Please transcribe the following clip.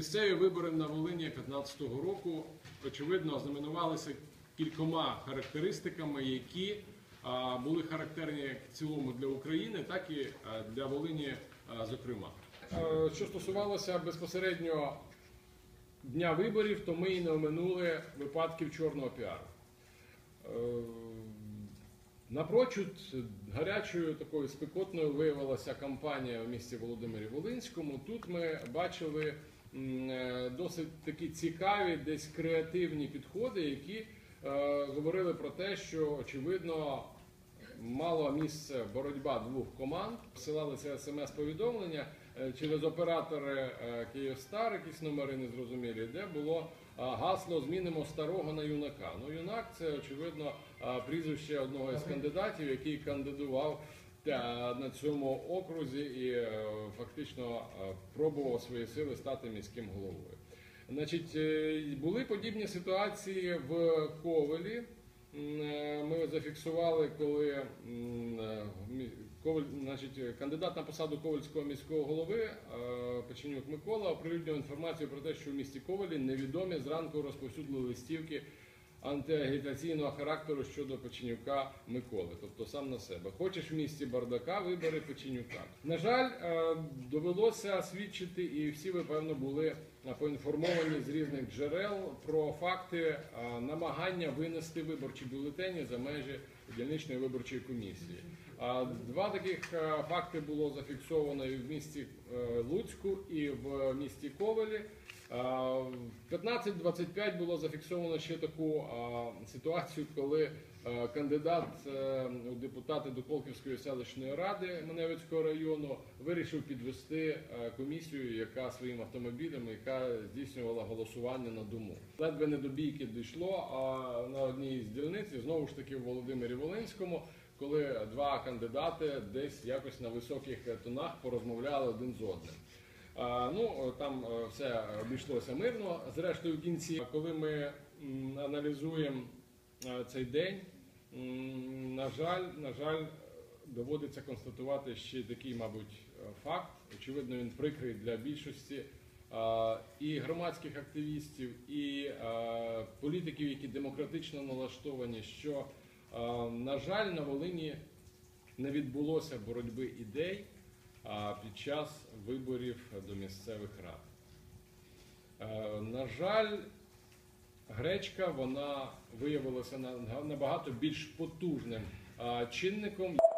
Місцеві вибори на Волині 2015 року, очевидно, ознаменувалися кількома характеристиками, які були характерні як в цілому для України, так і для Волині, зокрема. Що стосувалося безпосередньо дня виборів, то ми і не оминули випадків чорного піару. Напрочуд гарячою, такою спекотною виявилася кампанія в місті Володимирі-Волинському. Тут ми бачили досить такі цікаві, десь креативні підходи, які говорили про те, що, очевидно, мала місце боротьба двох команд. Посилалися смс-повідомлення через оператори Київстар, якісь номери незрозумілі, де було гасло «Змінимо старого на юнака». Ну, юнак – це, очевидно, прізвище одного із кандидатів, який кандидував на цьому окрузі і фактично пробував свої сили стати міським головою. Значить, були подібні ситуації в Ковелі. Ми зафіксували, коли кандидат на посаду Ковельського міського голови Печенюк Микола оприлюднив інформацію про те, що в місті Ковелі невідомі зранку розповсюдили листівки антиагітаційного характеру щодо Печенюка Миколи, тобто сам на себе. Хочеш в місті бардака, вибери Печенюка. На жаль, довелося свідчити, і всі ви, певно, були поінформовані з різних джерел про факти намагання винести виборчі бюлетені за межі дільничної виборчої комісії. Два таких факти було зафіксовано і в місті Луцьку, і в місті Ковелі. В 15-25 було зафіксовано ще таку ситуацію, коли кандидат у депутати до Колківської селищної ради Маневицького району вирішив підвести комісію, яка своїм автомобілем, яка здійснювала голосування на дому. Ледве не до бійки дійшло на одній з дільниць, і знову ж таки в Володимирі-Волинському, коли два кандидати десь якось на високих тонах порозмовляли один з одним. Ну, там все обійшлося мирно. Зрештою, в кінці, коли ми аналізуємо цей день, на жаль, доводиться констатувати ще такий, мабуть, факт. Очевидно, він прикрий для більшості і громадських активістів, і політиків, які демократично налаштовані, що, на жаль, на Волині не відбулося боротьби ідей під час виборів до місцевих рад. На жаль, гречка, вона виявилася набагато більш потужним чинником.